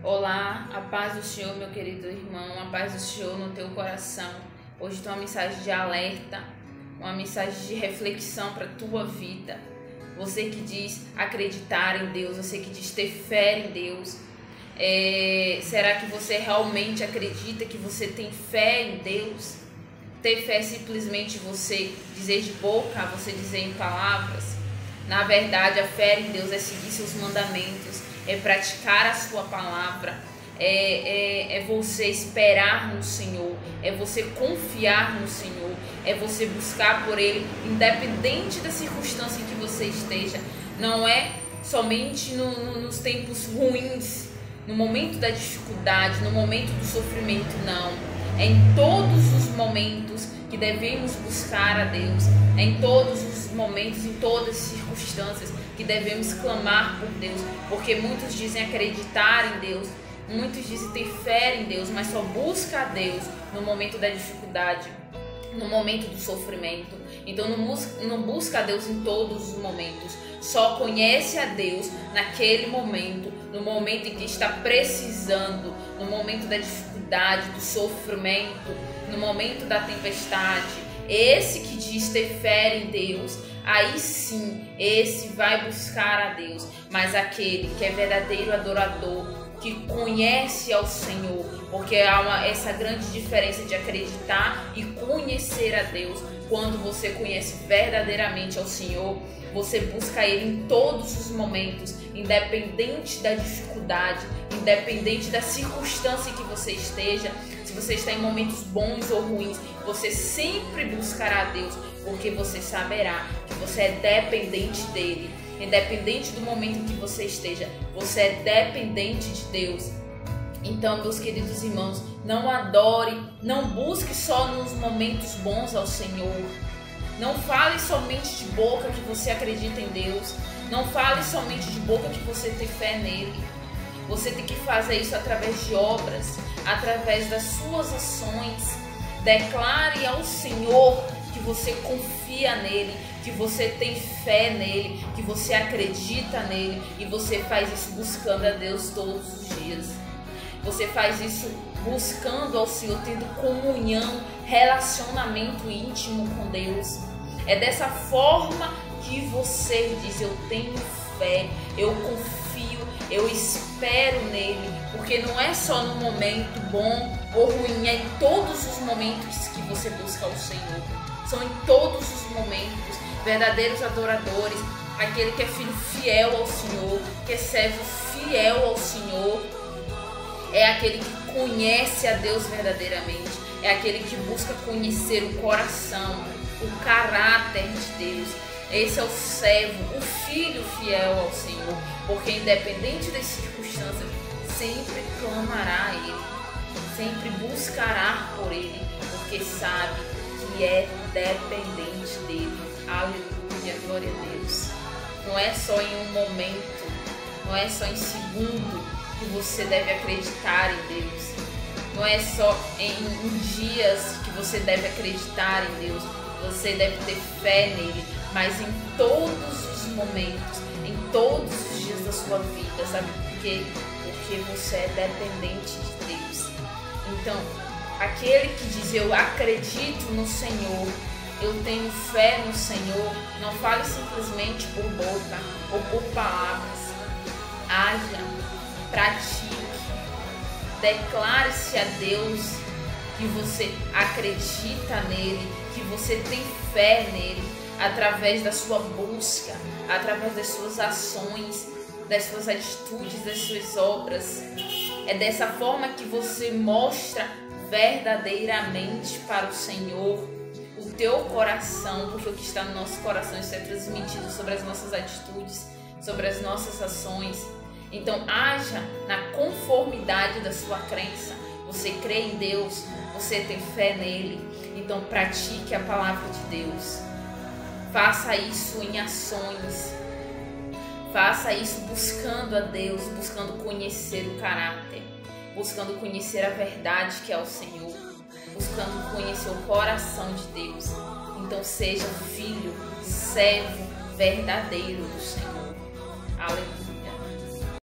Olá, a paz do Senhor, meu querido irmão, a paz do Senhor no teu coração. Hoje tem uma mensagem de alerta, uma mensagem de reflexão para a tua vida. Você que diz acreditar em Deus, você que diz ter fé em Deus, será que você realmente acredita que você tem fé em Deus? Ter fé é simplesmente você dizer de boca, você dizer em palavras? Na verdade, a fé em Deus é seguir seus mandamentos, é praticar a sua palavra, é você esperar no Senhor, é você confiar no Senhor, é você buscar por Ele, independente da circunstância em que você esteja. Não é somente nos tempos ruins, no momento da dificuldade, no momento do sofrimento, não. É em todos os momentos que devemos buscar a Deus, é em todos os momentos, em todas as circunstâncias que devemos clamar por Deus, porque muitos dizem acreditar em Deus, muitos dizem ter fé em Deus, mas só busca a Deus no momento da dificuldade, no momento do sofrimento. Então não busca a Deus em todos os momentos, só conhece a Deus naquele momento, no momento em que está precisando, no momento da dificuldade, do sofrimento, no momento da tempestade. Esse que diz ter fé em Deus, aí sim, esse vai buscar a Deus. Mas aquele que é verdadeiro adorador, que conhece ao Senhor, porque há essa grande diferença de acreditar e conhecer a Deus. Quando você conhece verdadeiramente ao Senhor, você busca Ele em todos os momentos, independente da dificuldade, independente da circunstância em que você esteja. Se você está em momentos bons ou ruins, você sempre buscará a Deus, porque você saberá que você é dependente dEle. Independente do momento em que você esteja, você é dependente de Deus. Então, meus queridos irmãos, não adore, não busque só nos momentos bons ao Senhor. Não fale somente de boca que você acredita em Deus. Não fale somente de boca que você tem fé nele. Você tem que fazer isso através de obras, através das suas ações. Declare ao Senhor que você confia nele, que você tem fé nele, que você acredita nele, e você faz isso buscando a Deus todos os dias. Você faz isso buscando ao Senhor, tendo comunhão, relacionamento íntimo com Deus. É dessa forma que você diz: eu tenho fé, eu confio, eu espero nele, porque não é só no momento bom ou ruim, é em todos os momentos que você busca o Senhor. São em todos os momentos. Verdadeiros adoradores, aquele que é filho fiel ao Senhor, que é servo fiel ao Senhor, é aquele que conhece a Deus verdadeiramente, é aquele que busca conhecer o coração, o caráter de Deus. Esse é o servo, o filho fiel ao Senhor, porque independente das circunstâncias, sempre clamará a Ele, sempre buscará por Ele, porque sabe que é dependente dEle. Aleluia, glória a Deus. Não é só em um momento, não é só em segundo que você deve acreditar em Deus. Não é só em dias que você deve acreditar em Deus. Você deve ter fé nele, mas em todos os momentos, em todos os dias da sua vida. Sabe por quê? Porque você é dependente de Deus. Então, aquele que diz: eu acredito no Senhor, eu tenho fé no Senhor, não fale simplesmente por boca ou por palavras. Haja, pratique, declare-se a Deus que você acredita nele, que você tem fé nele, através da sua busca, através das suas ações, das suas atitudes, das suas obras. É dessa forma que você mostra verdadeiramente para o Senhor o teu coração, porque o que está no nosso coração, isso é transmitido sobre as nossas atitudes, sobre as nossas ações. Então haja na conformidade da sua crença. Você crê em Deus, você tem fé nele, então pratique a palavra de Deus. Faça isso em ações, faça isso buscando a Deus, buscando conhecer o caráter, buscando conhecer a verdade que é o Senhor, buscando conhecer o coração de Deus. Então seja filho, servo verdadeiro do Senhor. Aleluia.